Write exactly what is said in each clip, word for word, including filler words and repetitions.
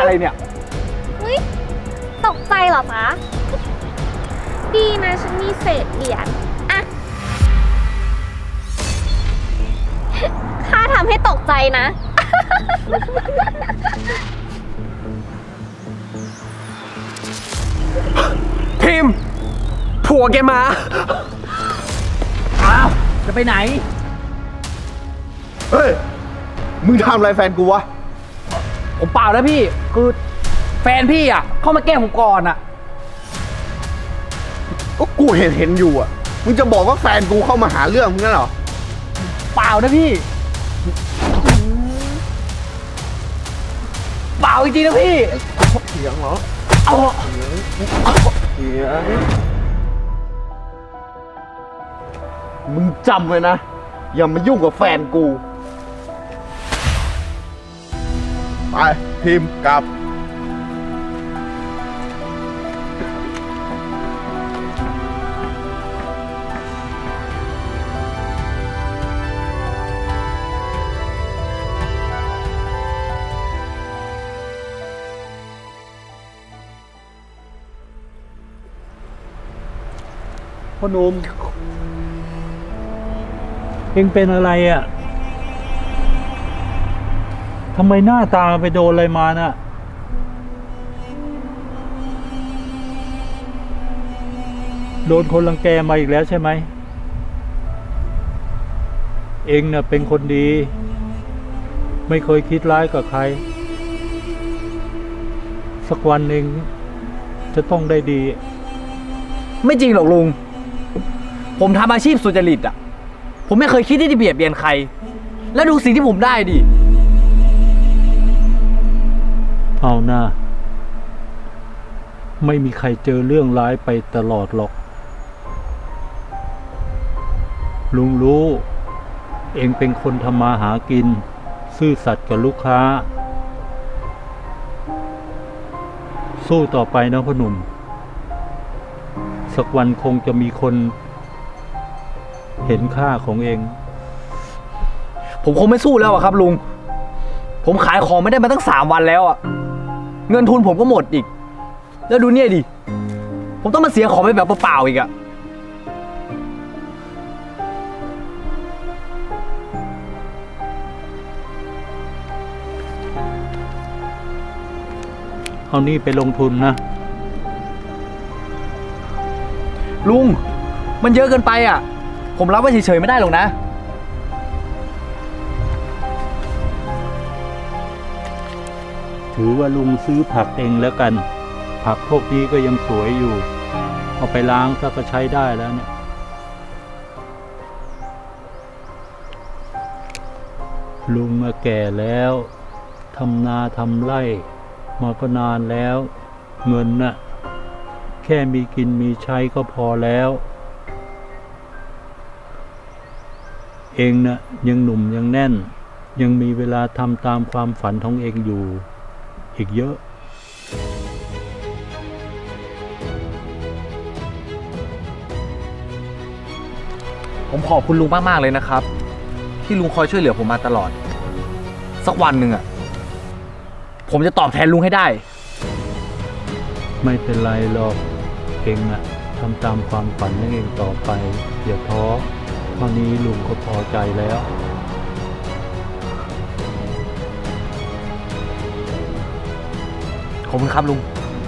อะไรเนี่ยเฮ้ยตกใจเหรอจ๊ะดีนะฉันมีเศษเหรียญอะข้าทำให้ตกใจนะพิมพ์ผัวแกมาอ้าวจะไปไหนเฮ้ยมึงทำอะไรแฟนกูวะผมเปล่าแล้วพี่คือแฟนพี่อ่ะเข้ามาแกล้งผมก่อนอ่ะก็กูเห็นเห็นอยู่อ่ะมึงจะบอกว่าแฟนกูเข้ามาหาเรื่องมึงงั้นเหรอเปล่านะพี่เปล่าจริงๆนะพี่เสียงเหรอเอาเสียงเสียงมึงจำไว้นะอย่ามายุ่งกับแฟนกูไปพิมพ์กลับพ่อหนุ่มเอ็งเป็นอะไรอ่ะทำไมหน้าตาไปโดนอะไรมาน่ะโดนคนรังแกมาอีกแล้วใช่ไหมเอ็งน่ะเป็นคนดีไม่เคยคิดร้ายกับใครสักวันหนึ่งจะต้องได้ดีไม่จริงหรอกลุงผมทำอาชีพสุจริตอ่ะผมไม่เคยคิดที่จะเบียดเบียนใครแล้วดูสิ่งที่ผมได้ดิเอาหน้าไม่มีใครเจอเรื่องร้ายไปตลอดหรอกลุงรู้เองเป็นคนทำมาหากินซื่อสัตย์กับลูกค้าสู้ต่อไปนะพ่อหนุ่มสักวันคงจะมีคนเห็นค่าของเองผมคงไม่สู้แล้วอะครับลุงผมขายของไม่ได้มาตั้งสามวันแล้วอะเงินทุนผมก็หมดอีกแล้วดูเนี่ยดิผมต้องมาเสียของไปแบบเปล่าๆอีกอะเอานี่ไปลงทุนนะลุงมันเยอะเกินไปอ่ะผมรับไว้เฉยๆไม่ได้หรอกนะถือว่าลุงซื้อผักเองแล้วกันผักพวกนี้ก็ยังสวยอยู่เอาไปล้างซะก็ใช้ได้แล้วเนี่ยลุงมาแก่แล้วทำนาทำไร่มาก็นานแล้วเงินน่ะแค่มีกินมีใช้ก็พอแล้วเองนะยังหนุ่มยังแน่นยังมีเวลาทำตามความฝันของเองอยู่อีกเยอะผมขอบคุณลุงมากๆเลยนะครับที่ลุงคอยช่วยเหลือผมมาตลอดสักวันหนึ่งอ่ะผมจะตอบแทนลุงให้ได้ไม่เป็นไรหรอกเองอะทำตามความฝันของเองต่อไปอย่าท้อเท่านี้ลุงก็พอใจแล้วขอบคุณครับลุง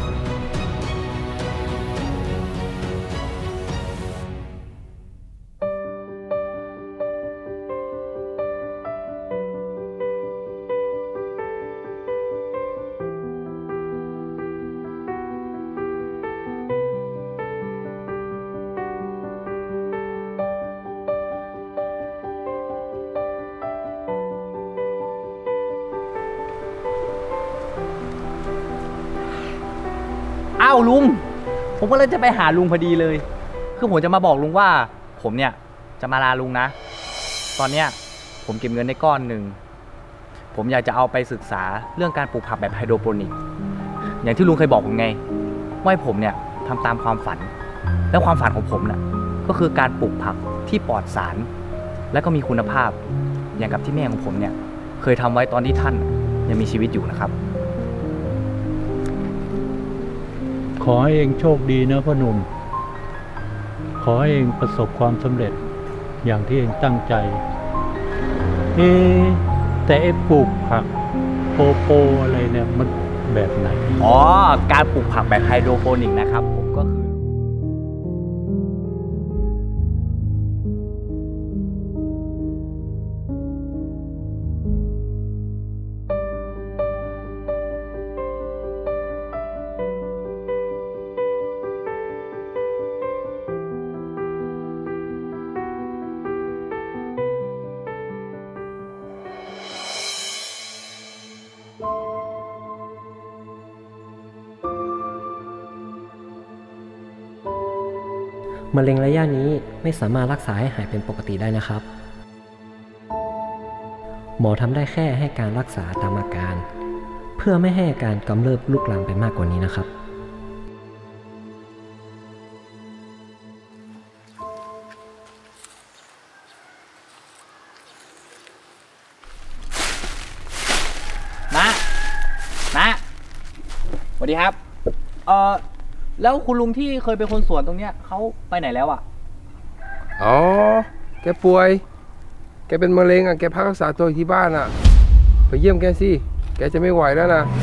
อ้าวลุงผมก็เลยจะไปหาลุงพอดีเลยคือผมจะมาบอกลุงว่าผมเนี่ยจะมาลาลุงนะตอนเนี้ยผมเก็บเงินได้ก้อนหนึ่งผมอยากจะเอาไปศึกษาเรื่องการปลูกผักแบบไฮโดรโปนิกอย่างที่ลุงเคยบอกผมไงว่าผมเนี่ยทำตามความฝันและความฝันของผมน่ะก็คือการปลูกผักที่ปลอดสารและก็มีคุณภาพอย่างกับที่แม่ของผมเนี่ยเคยทำไว้ตอนที่ท่านยังมีชีวิตอยู่นะครับขอให้เองโชคดีนะพ่อหนุ่มขอให้เองประสบความสำเร็จอย่างที่เองตั้งใจเอ๊ะแต่ไอ้ปลูกผักโปโปอะไรเนี่ยมันแบบไหนอ๋อการปลูกผักแบบไฮโดรโปนิกนะครับผมก็คือมะเร็งระยะนี้ไม่สามารถรักษาให้หายเป็นปกติได้นะครับ หมอทำได้แค่ให้การรักษาตามอาการเพื่อไม่ให้อาการกำเริบลุกลามไปมากกว่านี้นะครับนะนะสวัสดีครับเอ่อแล้วคุณลุงที่เคยเป็นคนสวนตรงเนี้ยเขาไปไหนแล้วอ่ะอ๋อแกป่วยแกเป็นมะเร็งอ่ะแกพักรักษาตัวอยู่ที่บ้านอ่ะไปเยี่ยมแกสิแกจะไม่ไหวแล้วนะ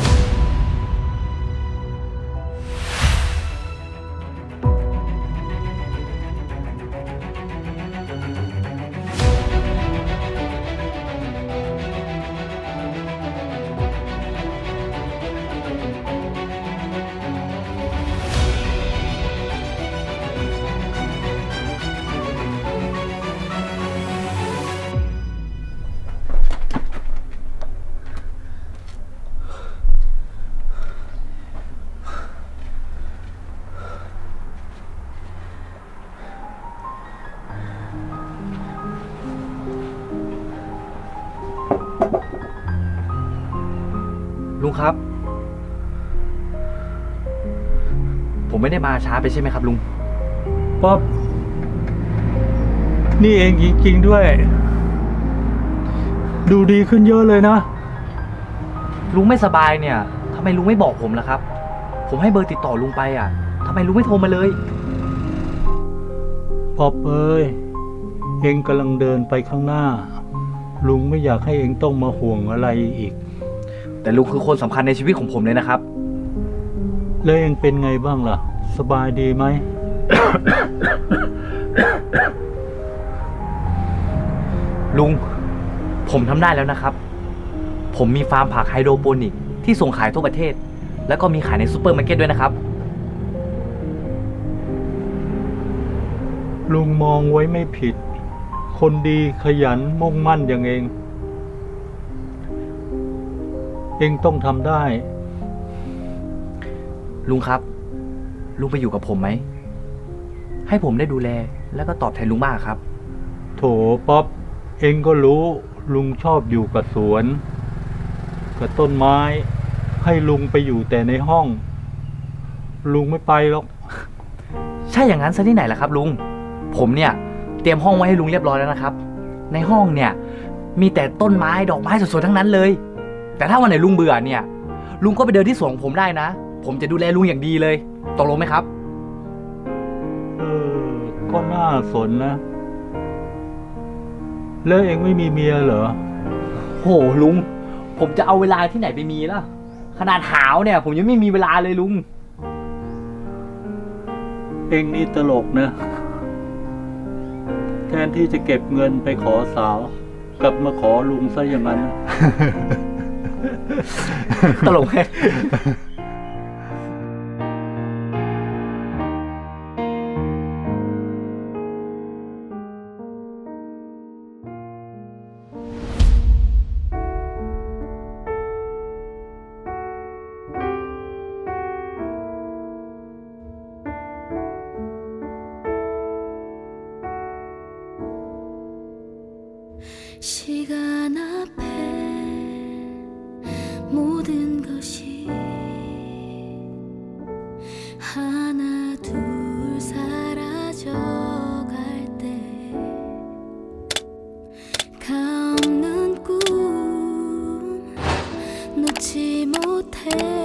ลุงครับผมไม่ได้มาช้าไปใช่ไหมครับลุงป๊อบนี่เองจริงๆด้วยดูดีขึ้นเยอะเลยนะลุงไม่สบายเนี่ยทำไมลุงไม่บอกผมล่ะครับผมให้เบอร์ติดต่อลุงไปอ่ะทำไมลุงไม่โทรมาเลยป๊อบเอ้ยเองกำลังเดินไปข้างหน้าลุงไม่อยากให้เองต้องมาห่วงอะไรอีกแต่ลุงคือคนสำคัญในชีวิตของผมเลยนะครับแล้วเองเป็นไงบ้างล่ะสบายดีไหมลุงผมทำได้แล้วนะครับผมมีฟาร์มผักไฮโดรโปนิกที่ส่งขายทั่วประเทศแล้วก็มีขายในซูเปอร์มาร์เก็ตด้วยนะครับลุงมองไว้ไม่ผิดคนดีขยันมุ่งมั่นอย่างเองเองต้องทำได้ลุงครับลุงไปอยู่กับผมไหมให้ผมได้ดูแลแล้วก็ตอบแทนลุงมากครับโถป๊อปเองก็รู้ลุงชอบอยู่กับสวนกับต้นไม้ให้ลุงไปอยู่แต่ในห้องลุงไม่ไปหรอกใช่อย่างนั้นซะที่ไหนล่ะครับลุงผมเนี่ยเตรียมห้องไว้ให้ลุงเรียบร้อยแล้วนะครับในห้องเนี่ยมีแต่ต้นไม้ดอกไม้สวยๆทั้งนั้นเลยแต่ถ้าวันไหนลุงเบื่อเนี่ยลุงก็ไปเดินที่สวนของผมได้นะผมจะดูแลลุงอย่างดีเลยตกลงไหมครับเออก็น่าสนนะแล้วเองไม่มีเมียเหรอโหลุงผมจะเอาเวลาที่ไหนไปมีล่ะขนาดหาวเนี่ยผมยังไม่มีเวลาเลยลุงเองนี่ตลกนะแทนที่จะเก็บเงินไปขอสาวกลับมาขอลุงซะอย่างนั้นตลกไหม 놓지 못해